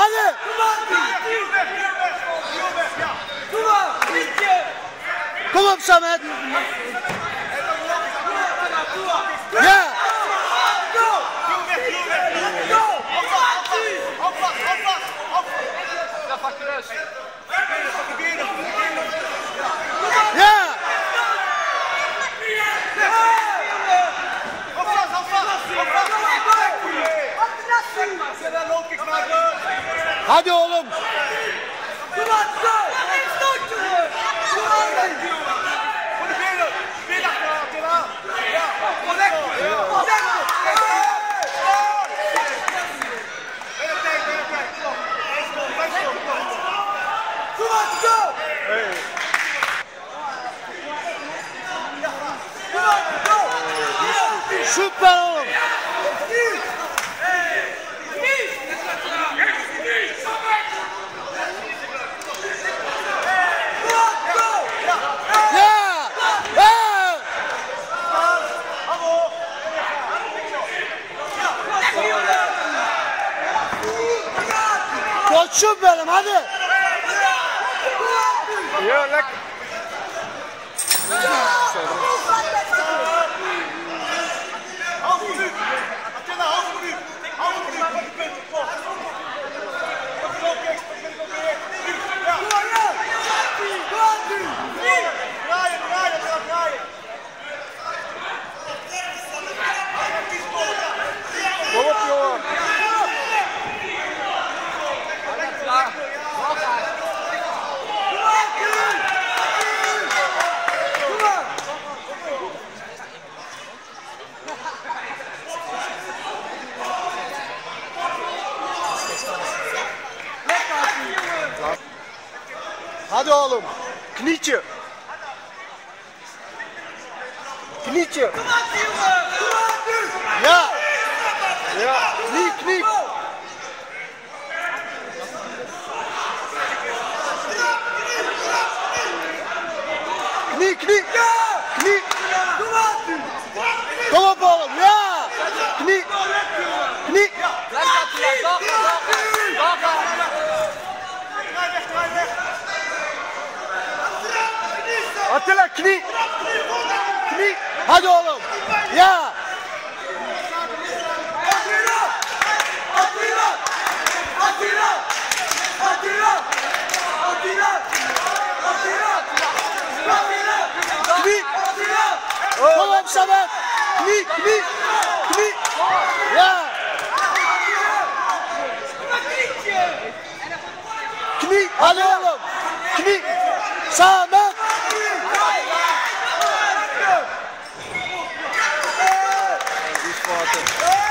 hadi. Kom op Samet. Ja. Ja. Hadi oğlum. Süper oğlum. Koçum benim hadi. Ja, lekker. Kom op joh. Hadi oğlum. Knietje. Knietje. Ja. Ja. Knie, knie. Knie, knie. Knie. Kom op oğlum. Ja. Knie. Knie. Attila knie. Knie. Hadi oğlum. Ya. Knie. Kom op Samet. Knie, knie. Knie. Ja. Knie. Hadi oğlum. Knie. Samet. Die is